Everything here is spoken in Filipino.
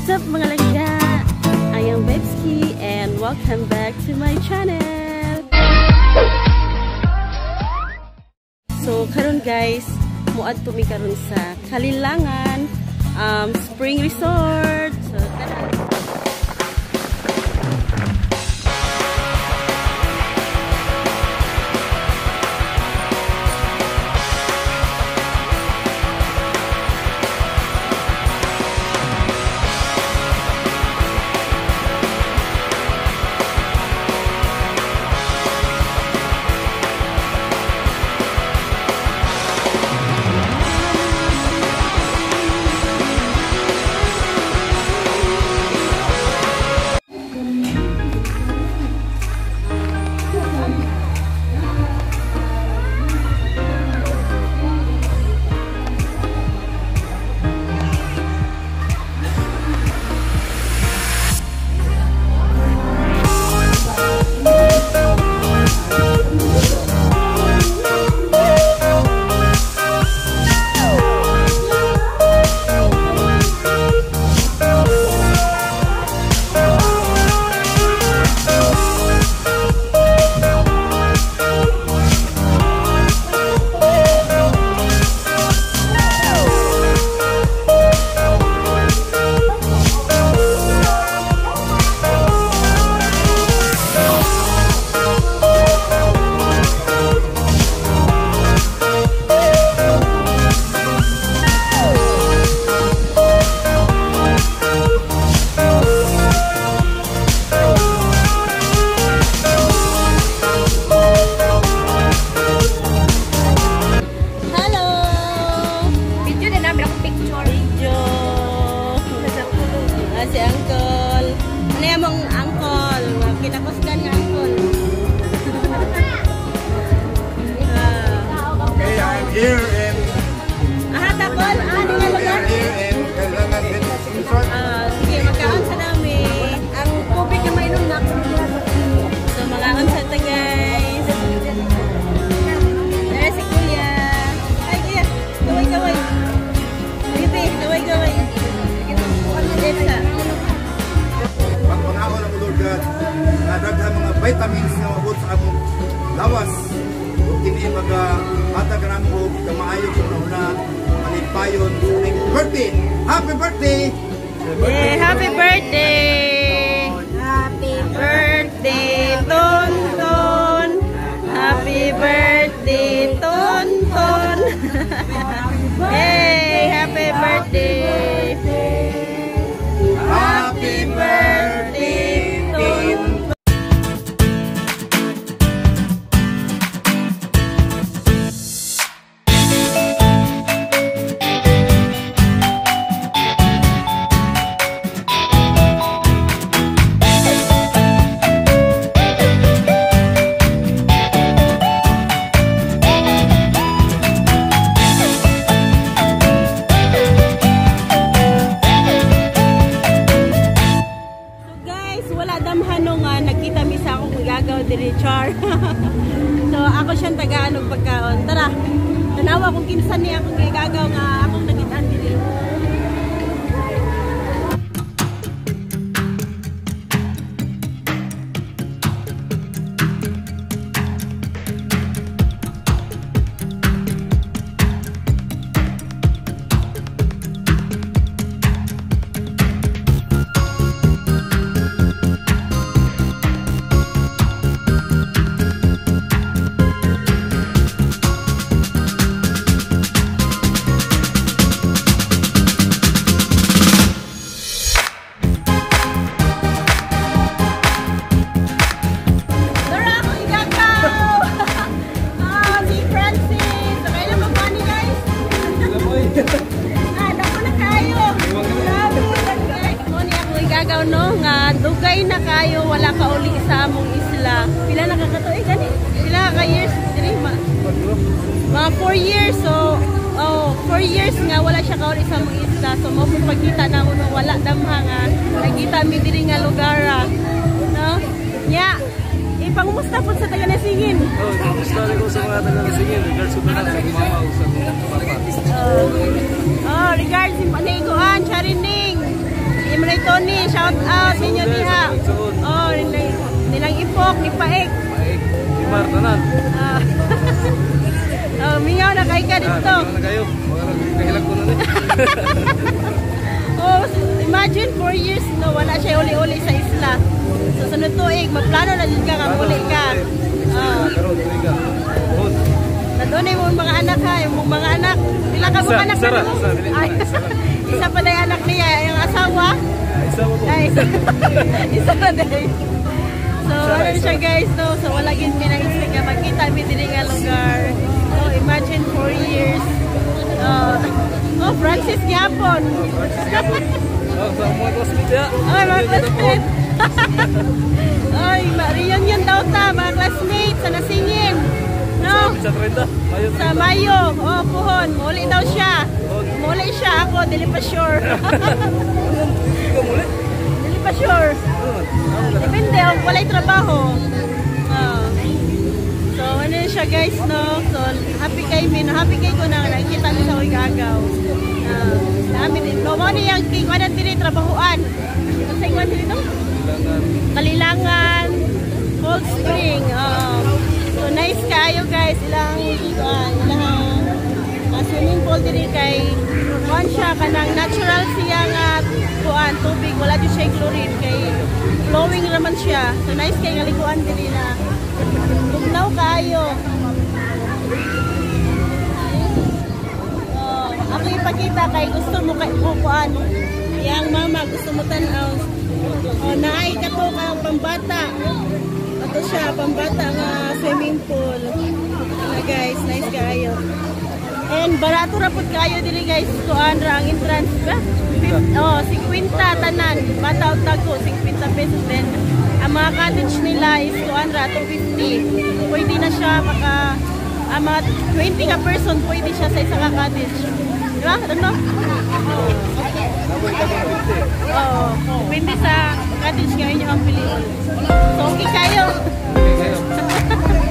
up mga langga? I am Bebski and welcome back to my channel. So karon guys, muad to mi karon sa Kalilangan Spring Resort. So si Uncle. Ano yan mong Uncle? Kinakusgan nga Uncle. Okay, I'm here in... Tapol? Ano nga lugar? Here in Kalilangan Resort. Sige, magkaon sa dami. Ang tubig na mainom na. So, mga unsa ta guys. There si Kuya. Ay, Kuya. Gaway-gaway. Bibi, gaway-gaway. Let's Pagpangawan ang lugar na daghang mga vitamins na mabot sa among lawas. Kung kini mag-hatag na mo kamaayo sa una manipayon sa ating birthday. Happy birthday! yeah, happy birthday! Happy birthday, Tonton! Happy birthday, Tonton! Hey, happy birthday! Happy birthday, Tonton! Nagkita mi sa akong magagaw diri char. So ako siyang tagaan og pagkaon. Tara. Tanawa kung kinsa ni akong gigagaw nga akong nagitan diri. No, nga dugay na kayo wala ka uli sa among isla. Pila na kakatuig gani? Pila ka years diri mga 4 years. So 4 years nga wala siya ka uli sa among isla. So mo pud pagkita na mo wala damha nga nagkita mi diri nga lugar no? Nya ipangumusta po sa taga Nasingin. Kumusta rin ko sa mga taga Nasingin. Regards ko na sa mama o sa mga papa. Regards si Paniguan, Charining. Imre Tony, shout out ninyo diha. Oh, nilang ipok, ni Paik. Paik. Si Martanan. Oh, mingaw na kay ka dito. Na kayo. Kahilag ko na rin. Oh, imagine 4 years no, wala siya uli-uli sa isla. So sunod tuig, magplano na din ka nga uli ka. Karon, tuiga. Hod. Nadunay mo mga anak ha, yung mga anak. Pila ka mga anak Isa, mo? dili Ay, isa pa na yung anak niya, yung asawa. Isa mo po. Ay, isa pa din. So, ano siya guys, no? So, wala gin pinag-isip magkita mi dili nga lugar. So, imagine 4 years. Oh, Francis Gapon. Oh, sa mga classmates ya. Ay, mga classmates. Ay, reunion daw ta, mga classmates sa Nasingin. No? Sa 30. Mayo. Sa Mayo. Oh, puhon. Muli daw siya. Muli siya ako, dili pa sure. Ikaw muli? Dili pa sure. Depende, walay trabaho. So, ano siya guys, no? So, happy kay min. Happy kay ko na nakikita niyo sa Uigagaw. Namin din. No, mo niyang king kanan dili trabahoan. Sa ingwan dili no? Kalilangan. Cold Spring. So, nice kayo guys. Ilang swimming pool dili kay kuan siya kanang natural siya nga kuan tubig, wala jud siya chlorine kay flowing naman siya. So nice kay ngalikuan dili na. Tugnaw kayo. Ako ipakita kay gusto mo kay kuan. Yang mama gusto mo tan-aw. Naay ka to kang pambata. Ato siya pambata nga swimming pool. Guys, nice kayo. And barato ra pud kayo dili guys, kuan ra ang entrance ba? 50 tanan, bata og tago 50 pesos din. Ang mga cottage nila is kuan ra 250. Pwede na siya maka mga 20 ka person pwede siya sa isa ka cottage. Di ba? Ano? Depende sa cottage nga inyo ang piliin. So okay kayo. Okay kayo.